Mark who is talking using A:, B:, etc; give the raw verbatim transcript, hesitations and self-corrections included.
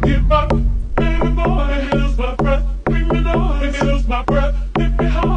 A: If I, baby boy, lose my breath, bring me down, if you lose my breath, lift me high.